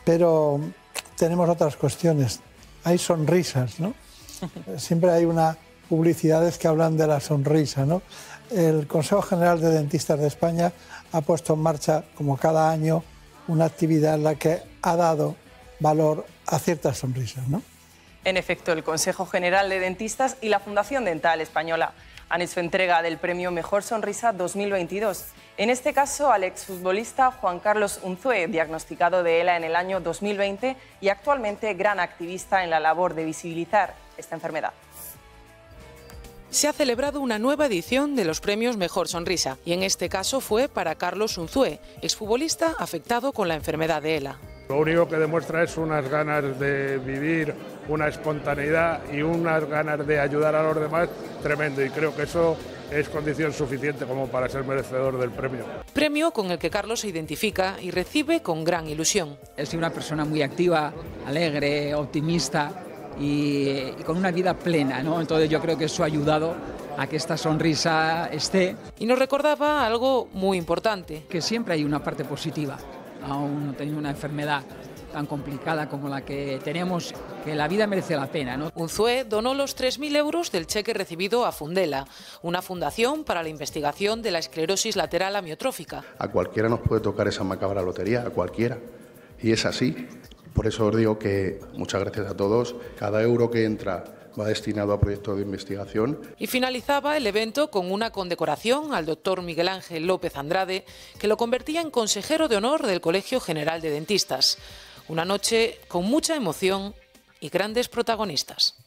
pero tenemos otras cuestiones. Hay sonrisas, ¿no? Siempre hay una publicidades que hablan de la sonrisa, ¿no? El Consejo General de Dentistas de España ha puesto en marcha, como cada año, una actividad en la que ha dado valor a ciertas sonrisas, ¿no? En efecto, el Consejo General de Dentistas y la Fundación Dental Española han hecho entrega del premio Mejor Sonrisa 2022. En este caso, al exfutbolista Juan Carlos Unzué, diagnosticado de ELA en el año 2020 y actualmente gran activista en la labor de visibilizar esta enfermedad. Se ha celebrado una nueva edición de los premios Mejor Sonrisa y en este caso fue para Carlos Unzué, exfutbolista afectado con la enfermedad de ELA. Lo único que demuestra es unas ganas de vivir, una espontaneidad y unas ganas de ayudar a los demás tremendo, y creo que eso es condición suficiente como para ser merecedor del premio. Premio con el que Carlos se identifica y recibe con gran ilusión. He sido una persona muy activa, alegre, optimista y con una vida plena, ¿no? Entonces yo creo que eso ha ayudado a que esta sonrisa esté. Y nos recordaba algo muy importante. Que siempre hay una parte positiva, aún no teniendo una enfermedad tan complicada como la que tenemos, que la vida merece la pena, ¿no? Unzué donó los 3.000 euros del cheque recibido a Fundela, una fundación para la investigación de la esclerosis lateral amiotrófica. A cualquiera nos puede tocar esa macabra lotería, a cualquiera, y es así. Por eso os digo que muchas gracias a todos. Cada euro que entra va destinado a proyectos de investigación. Y finalizaba el evento con una condecoración al doctor Miguel Ángel López Andrade, que lo convertía en consejero de honor del Colegio General de Dentistas. Una noche con mucha emoción y grandes protagonistas.